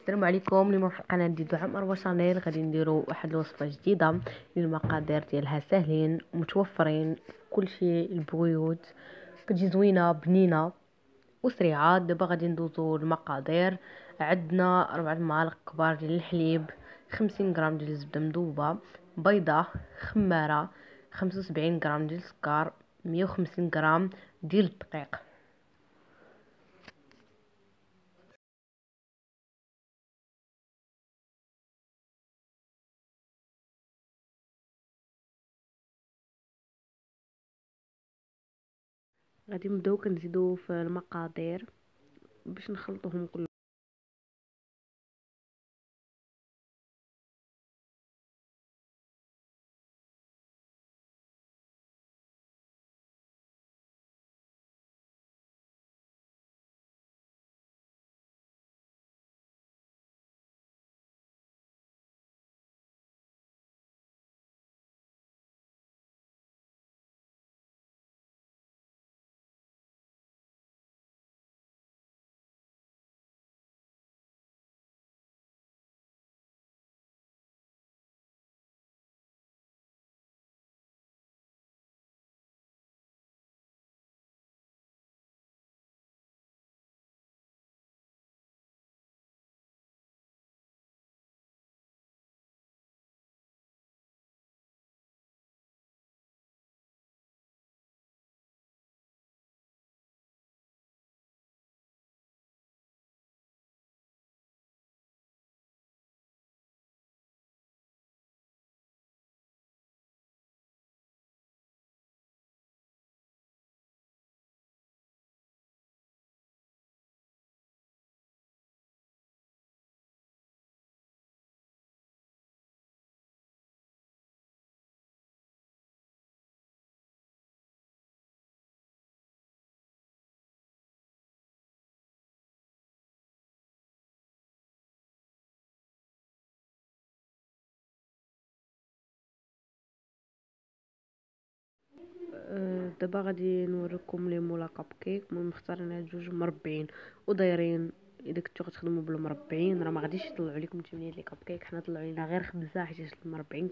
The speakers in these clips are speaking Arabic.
السلام عليكم. اليوم في القناه ديال دعاء مروه شانيل غادي نديرو واحد الوصفه جديده. المقادير ديالها ساهلين متوفرين في كل شيء، البيوت كتجي زوينه بنينه وسريعه. دابا غادي ندوزو المقادير. عندنا 4 معالق كبار ديال الحليب، 50 غرام ديال الزبده مذوبه، بيضه، خماره، 75 غرام ديال السكر، 150 غرام ديال الدقيق. غادي نبداو كنزيدو في المقادير باش نخلطوهم كلهم. دابا غادي نوريكم لي مولا كاب كيك. المهم مختارين هاد جوج مربعين ودايرين. اذا كنتو غتخدموا بالمربعين راه ما غاديش يطلعوا لكم تمنيه لي كاب كيك، حنا طلعوا لينا غير خبزه حيت المربعين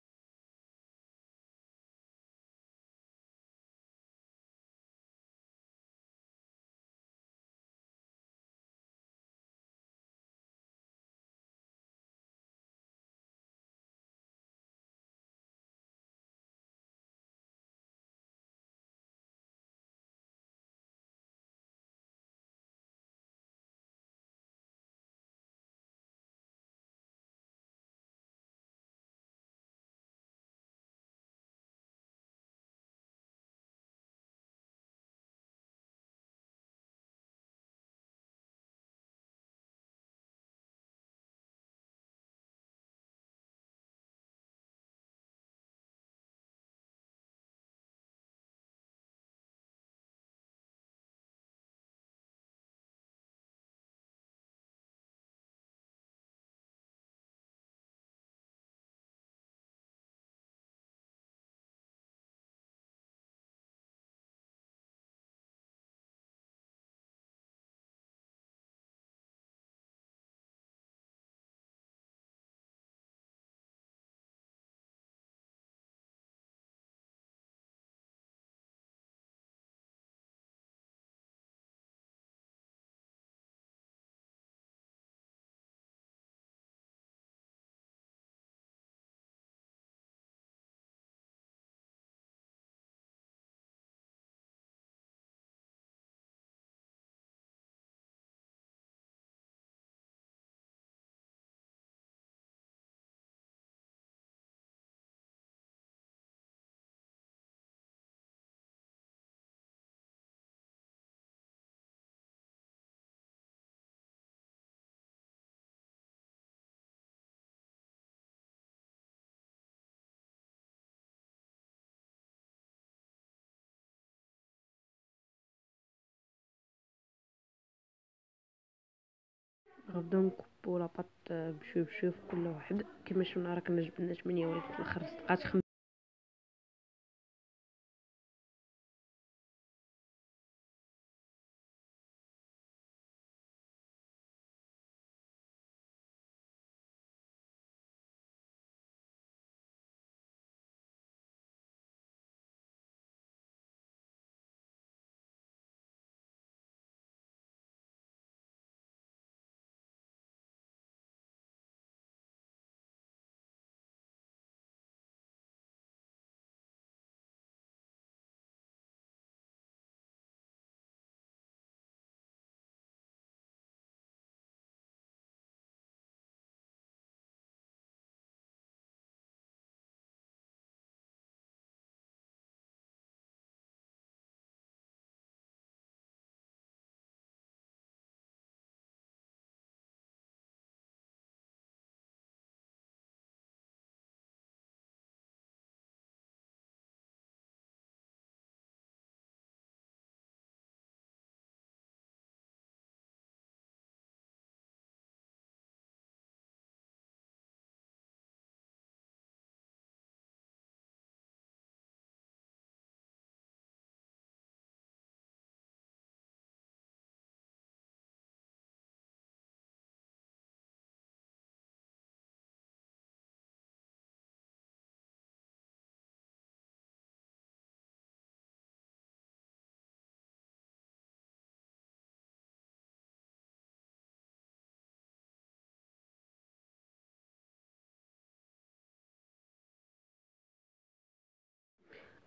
غنبداو نكبو لاباط بشوي بشوي في كل واحد كما شفنا. راه كنا جبنا 8 ولكن في الاخر بقات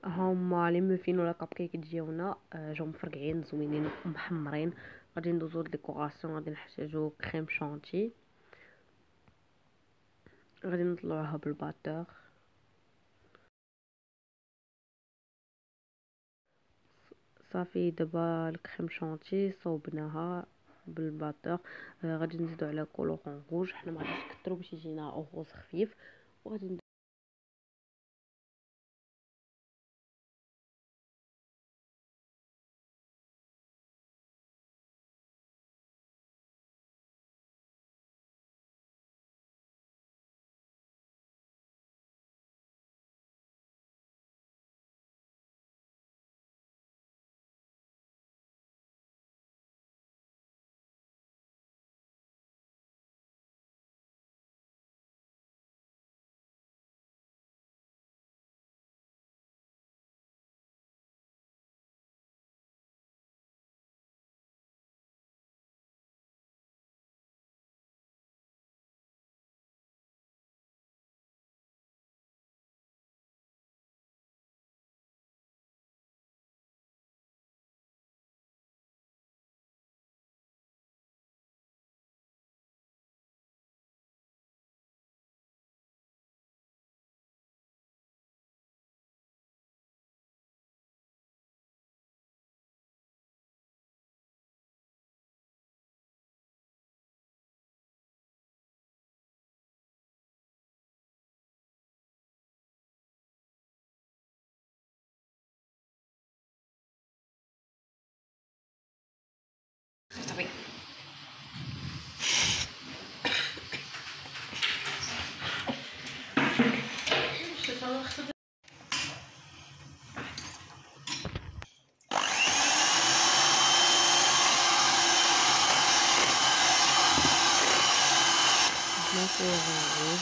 هما لي موفين ولا كاب كيك ديالنا جاو مفرقعين زوينين ومحمرين. غادي ندوزو ديكوراسيون. غادي نحتاجو كريم شانتي، غادي نطلعوها بالباتور. صافي دابا الكريم شانتي صوبناها بالباتور. غادي نزيدو على كولورون روج، حنا ما غاديش نكثرو باش يجينا غوز خفيف. وغادي صافي ناكل الرز.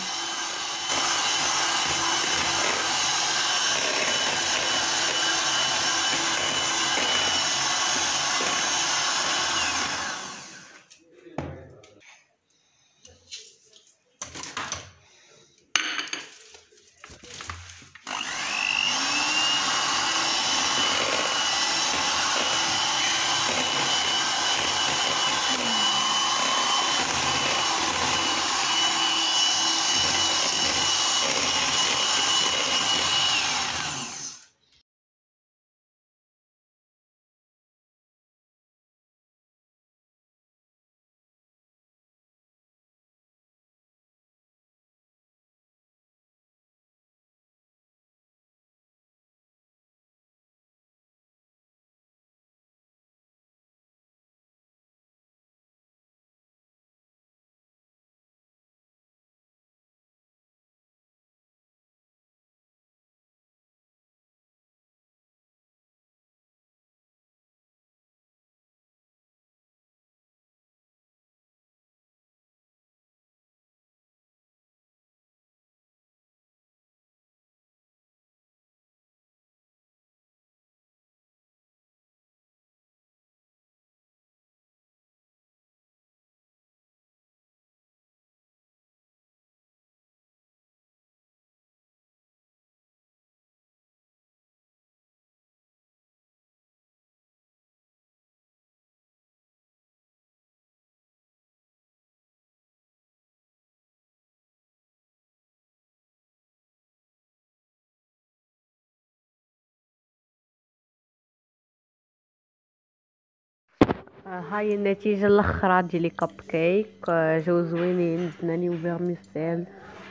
هاي النتيجه الاخرى ديال لي كاب كيك. جاو زوينين، زدنا ليهم فيرميسيل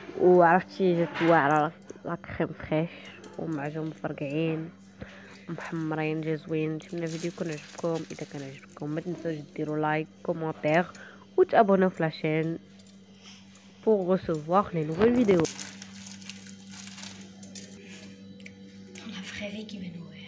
وعرفتي جات واعره لا كريم فريش ومعجون مفرقعين محمرين. جا زوين. نتمنى الفيديو يكون عجبكم. اذا كان عجبكم ما تنسوش ديروا لايك كومونتير وتابوناو في لاشين pour recevoir les nouvelles vidéos. La vraie vie qui va nous